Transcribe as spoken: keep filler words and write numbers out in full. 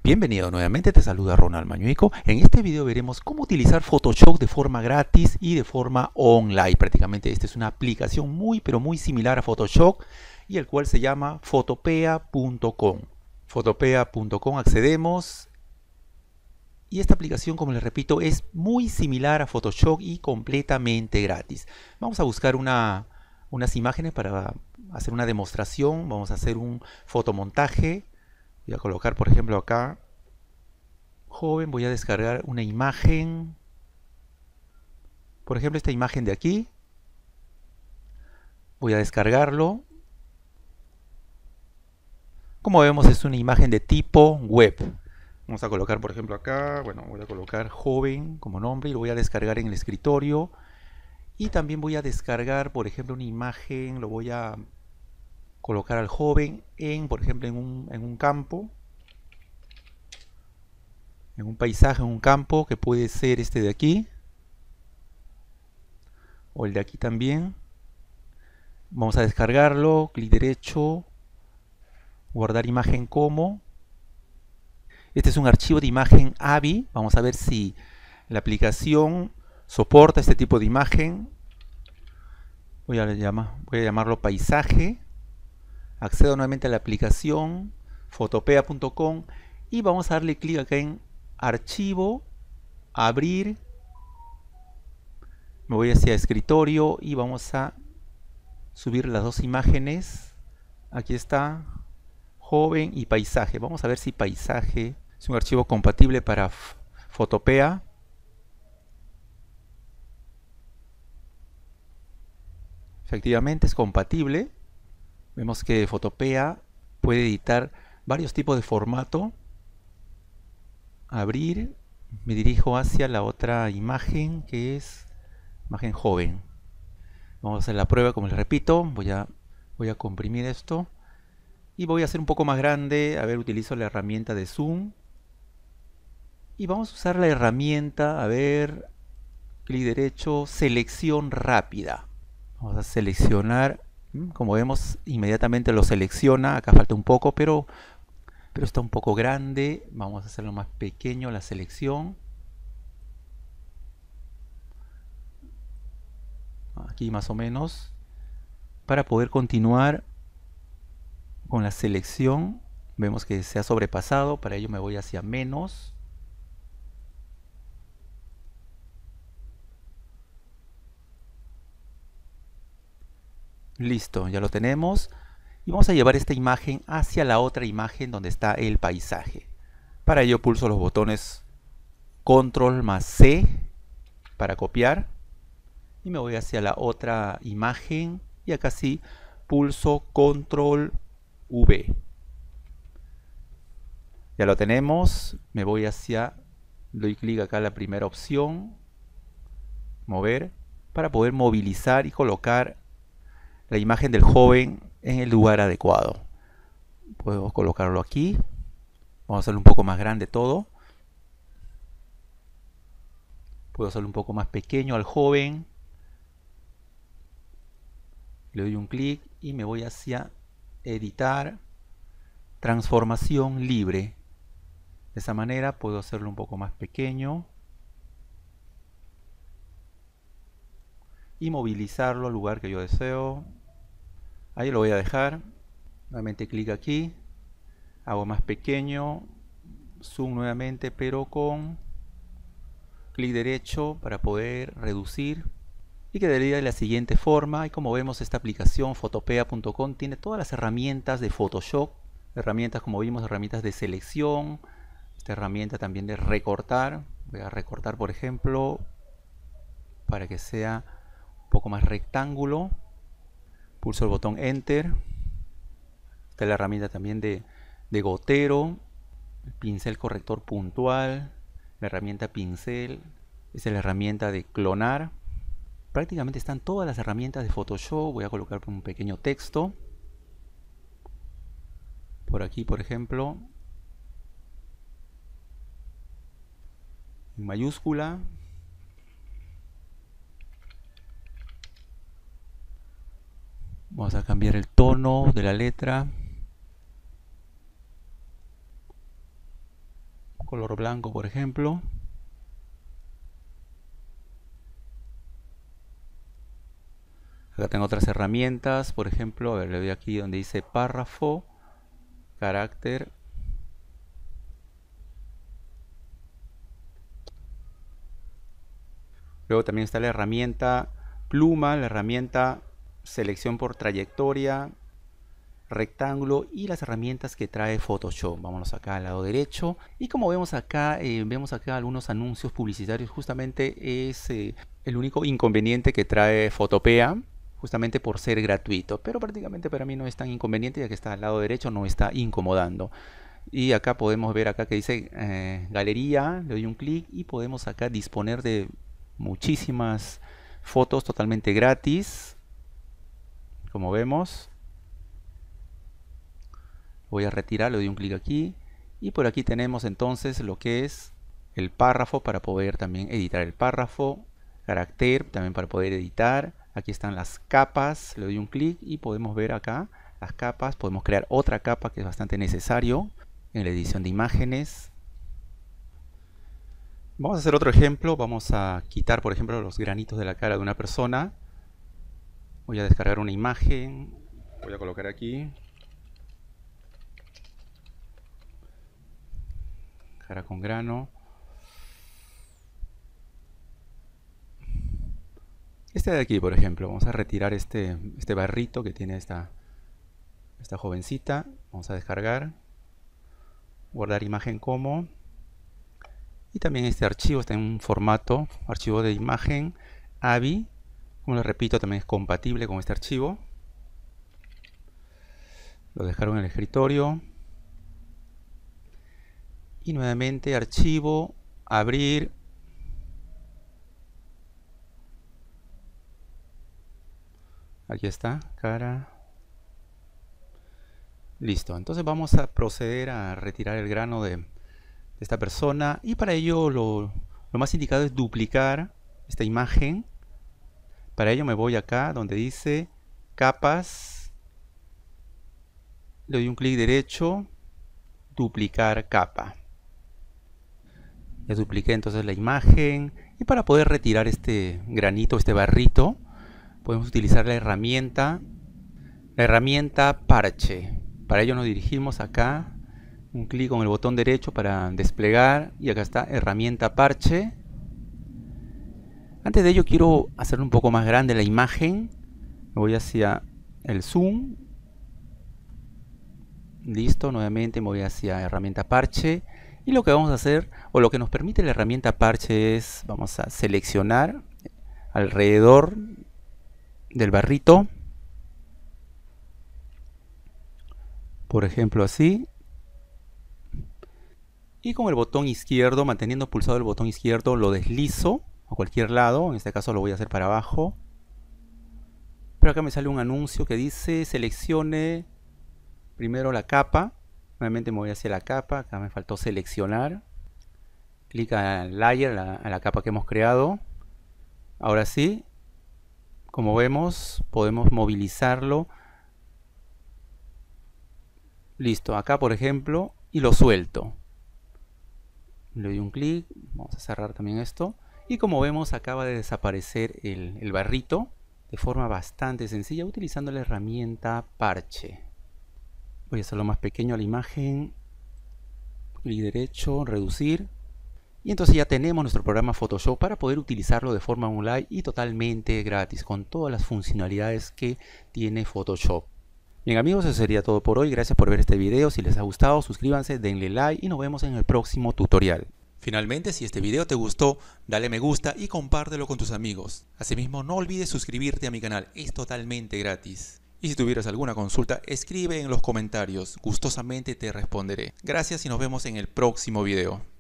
Bienvenido nuevamente, te saluda Ronald Mañuico. En este video veremos cómo utilizar Photoshop de forma gratis y de forma online. Prácticamente esta es una aplicación muy pero muy similar a Photoshop y el cual se llama Photopea punto com. Photopea punto com accedemos y esta aplicación, como les repito, es muy similar a Photoshop y completamente gratis. Vamos a buscar una, unas imágenes para hacer una demostración. Vamos a hacer un fotomontaje. Voy a colocar, por ejemplo, acá joven. Voy a descargar una imagen, por ejemplo esta imagen de aquí. Voy a descargarlo. Como vemos, es una imagen de tipo web. Vamos a colocar, por ejemplo, acá, bueno, voy a colocar joven como nombre y lo voy a descargar en el escritorio. Y también voy a descargar, por ejemplo, una imagen, lo voy a colocar al joven en, por ejemplo, en un, en un campo, en un paisaje, en un campo, que puede ser este de aquí, o el de aquí también. Vamos a descargarlo, clic derecho, guardar imagen como. Este es un archivo de imagen A V I. Vamos a ver si la aplicación soporta este tipo de imagen. Voy a, llamar, voy a llamarlo paisaje. Accedo nuevamente a la aplicación Photopea punto com y vamos a darle clic acá en archivo, abrir. Me voy hacia escritorio y vamos a subir las dos imágenes. Aquí está, joven y paisaje. Vamos a ver si paisaje es un archivo compatible para Photopea. Efectivamente es compatible. Vemos que Photopea puede editar varios tipos de formato. Abrir. Me dirijo hacia la otra imagen, que es imagen joven. Vamos a hacer la prueba, como les repito. Voy a, voy a comprimir esto y voy a hacer un poco más grande. A ver, utilizo la herramienta de zoom y vamos a usar la herramienta, a ver, clic derecho, selección rápida. Vamos a seleccionar. Como vemos, inmediatamente lo selecciona. Acá falta un poco, pero, pero está un poco grande. Vamos a hacerlo más pequeño la selección. Aquí más o menos. Para poder continuar con la selección, vemos que se ha sobrepasado. Para ello me voy hacia menos. Listo, ya lo tenemos. Y vamos a llevar esta imagen hacia la otra imagen donde está el paisaje. Para ello pulso los botones control más C para copiar. Y me voy hacia la otra imagen. Y acá sí pulso control V. Ya lo tenemos. Me voy hacia, doy clic acá a la primera opción, mover, para poder movilizar y colocar la imagen del joven en el lugar adecuado. Podemos colocarlo aquí. Vamos a hacerlo un poco más grande todo. Puedo hacerlo un poco más pequeño al joven. Le doy un clic y me voy hacia editar, transformación libre. De esa manera puedo hacerlo un poco más pequeño y movilizarlo al lugar que yo deseo. Ahí lo voy a dejar. Nuevamente clic aquí, hago más pequeño, zoom nuevamente, pero con clic derecho para poder reducir, y quedaría de la siguiente forma. Y como vemos, esta aplicación Photopea punto com tiene todas las herramientas de Photoshop, herramientas como vimos, herramientas de selección, esta herramienta también de recortar. Voy a recortar, por ejemplo, para que sea un poco más rectángulo. Pulso el botón Enter. Esta es la herramienta también de, de gotero, el pincel corrector puntual, la herramienta pincel. Esta es la herramienta de clonar. Prácticamente están todas las herramientas de Photoshop. Voy a colocar un pequeño texto. Por aquí, por ejemplo, en mayúscula. Vamos a cambiar el tono de la letra. color blanco, por ejemplo. Acá tengo otras herramientas, por ejemplo, a ver, le doy aquí donde dice párrafo, carácter. Luego también está la herramienta pluma, la herramienta selección por trayectoria, rectángulo y las herramientas que trae Photoshop. Vámonos acá al lado derecho y como vemos acá, eh, vemos acá algunos anuncios publicitarios. Justamente es eh, el único inconveniente que trae Photopea, justamente por ser gratuito, pero prácticamente para mí no es tan inconveniente, ya que está al lado derecho, no está incomodando. Y acá podemos ver acá que dice eh, galería, le doy un clic y podemos acá disponer de muchísimas fotos totalmente gratis, como vemos. Voy a retirar, le doy un clic aquí y por aquí tenemos entonces lo que es el párrafo para poder también editar el párrafo, carácter también para poder editar. Aquí están las capas, le doy un clic y podemos ver acá las capas. Podemos crear otra capa que es bastante necesario en la edición de imágenes. Vamos a hacer otro ejemplo. Vamos a quitar, por ejemplo, los granitos de la cara de una persona. Voy a descargar una imagen. Voy a colocar aquí. Cara con grano. Este de aquí, por ejemplo, vamos a retirar este, este barrito que tiene esta, esta jovencita. Vamos a descargar. Guardar imagen como. Y también este archivo está en un formato, archivo de imagen A V I. Como les repito, también es compatible con este archivo. Lo dejaron en el escritorio. Y nuevamente archivo, abrir. Aquí está, cara. Listo, entonces vamos a proceder a retirar el grano de, de esta persona. Y para ello lo, lo más indicado es duplicar esta imagen. Para ello me voy acá donde dice capas. Le doy un clic derecho, duplicar capa. Ya dupliqué entonces la imagen y para poder retirar este granito, este barrito, podemos utilizar la herramienta, la herramienta parche. Para ello nos dirigimos acá, un clic con el botón derecho para desplegar y acá está herramienta parche. Antes de ello quiero hacer un poco más grande la imagen. Me voy hacia el zoom. Listo, nuevamente me voy hacia herramienta parche. Y lo que vamos a hacer, o lo que nos permite la herramienta parche es, vamos a seleccionar alrededor del barrito. Por ejemplo así. Y con el botón izquierdo, manteniendo pulsado el botón izquierdo, lo deslizo a cualquier lado. En este caso lo voy a hacer para abajo. Pero acá me sale un anuncio que dice seleccione primero la capa. Nuevamente me voy hacia la capa, acá me faltó seleccionar. Clica en Layer, la, a la capa que hemos creado. Ahora sí, como vemos, podemos movilizarlo. Listo, acá por ejemplo, y lo suelto. Le doy un clic, vamos a cerrar también esto. Y como vemos, acaba de desaparecer el, el barrito de forma bastante sencilla utilizando la herramienta parche. Voy a hacerlo más pequeño a la imagen, clic derecho, reducir. Y entonces ya tenemos nuestro programa Photoshop para poder utilizarlo de forma online y totalmente gratis, con todas las funcionalidades que tiene Photoshop. Bien amigos, eso sería todo por hoy. Gracias por ver este video. Si les ha gustado, suscríbanse, denle like y nos vemos en el próximo tutorial. Finalmente, si este video te gustó, dale me gusta y compártelo con tus amigos. Asimismo, no olvides suscribirte a mi canal, es totalmente gratis. Y si tuvieras alguna consulta, escribe en los comentarios, gustosamente te responderé. Gracias y nos vemos en el próximo video.